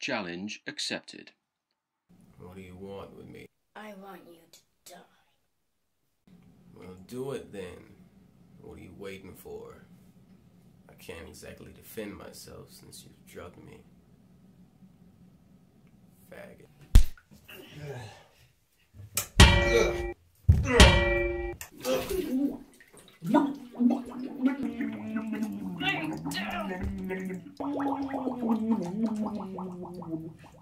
Challenge accepted. What do you want with me? I want you to die. Well, do it then. What are you waiting for? I can't exactly defend myself since you've drugged me. Faggot. Lay down.